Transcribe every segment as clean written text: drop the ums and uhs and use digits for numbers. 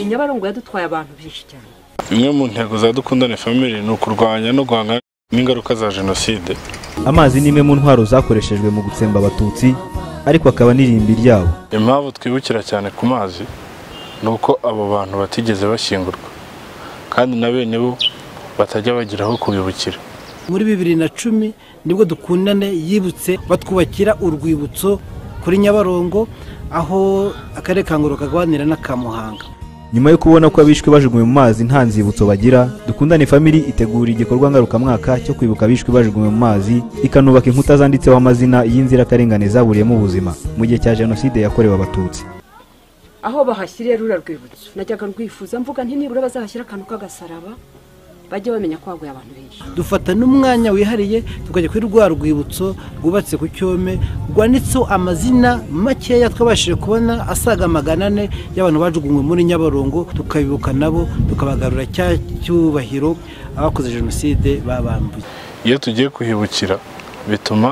Nyabarongo yadutwaye abantu benshi cyane. Imwe mu ntego za Dukundane Family ni ukurwanya no guhangana n'ingaruka za jenoside. Amazi ni imwe mu ntwaro zakoreshejwe mu gutsemba abatutsi, ariko akaba n'irimbi ryabo. Impamvu twibukira cyane ku mazi nuko abo bantu batigeze bashyingurwa, kandi na bene bo batajya bagiraho kubibukira. Muri 2010 nibwo Dukundane yibutse batwubakira urwibutso kuri Nyabarongo, aho akarere ka Ngororero kagwanira na Kamuhanga. Nyuma yo kubona ko abishwe bajugunywe mu mazi nta nzibutso bagira, Dukundane Family itegura igikorwa ngarukamwaka cyo kwibuka abishwe bajugunywe mu mazi, ikanubaka inkuta zanditseho amazina y'inzirakarengane zaburiyemo ubuzima mu gihe cya jenoside yakorewe abatutsi. Aho bahashyiriye rura rwibutso najyaga rwifuza mvuga nti nibura bazahashyira akantu k'agasaraba bajye bamenya ko haguye abantu benshi. Dufata n'umwanya wihariye tukajya kuri rwa rwibutso rwubatse ku Cyome, rwanditseho amazina makeya twabashije kubona asaga 400 y'abantu bajugunywe muri Nyabarongo, tukabibuka nabo tukabagarura cya cyubahiro abakoze jenoside babambuye. Iyo tugiye kuhibukira bituma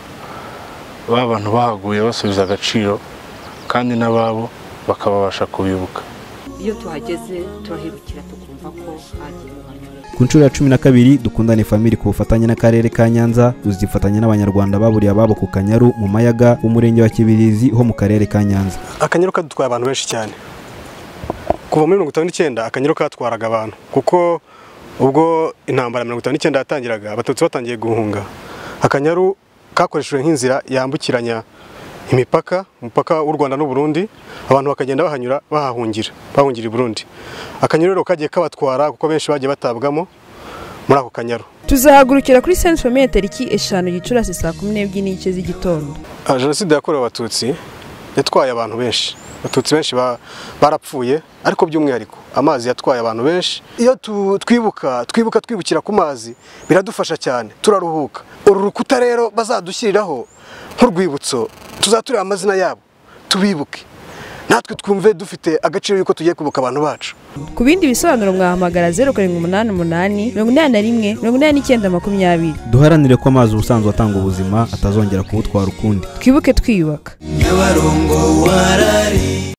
abantu bahaguye basubiza agaciro, kandi nababo bakabasha kubibuka. Iyo tuhageze turahibukira tukumva ko hagiye. Ku nshuro ya 12 Dukundane Family ku bufatanye n'akarere ka Nyanza uzifatanya n'abanyarwanda baburiye ababo ku Kanyaru mu Mayaga umurenge wa Kibirizi ho mu karere ka Nyanza. Akanyaru kadutwaye abantu benshi cyane. Kuva muri 1959 Akanyaru katwaraga abantu, kuko ubwo intambara 1959 yatangiraga abatutsi batangiye guhunga. Akanyaru kakoreshejwe nk'inzira yambukiranya imipaka, umupaka w'u Rwanda n'u Burundi, abantu bakagenda bahanyura bahungira i Burundi. Akanyaru rero kagiye kabatwara kuko benshi bagiye batabwamo muri ako Kanyaru. Tuzahagurukira kuri Sainte Famille tariki 5 Gicurasi saa 12:00 z'igitondo. Jenoside yakorewe abatutsi yatwaye abantu benshi. Abatutsi benshi barapfuye, ariko by'umwihariko amazi yatwaye abantu benshi. Iyo twibukira ku mazi biradufasha cyane, turaruhuka. Uru rukuta rero bazadushyiriraho nk'urwibutso, tuzaturira amazina yabo tubibuke, natwe twumve dufite agaciro yuko tugiye kubuka abantu bacu. Ku bindi bisobanuro mwahamagara 0788 81 8920. Duharanire ko amazi ubusanzwe atanga ubuzima atazongera kubutwara ukundi. Twibuke twiyubaka. Nyabarongo warari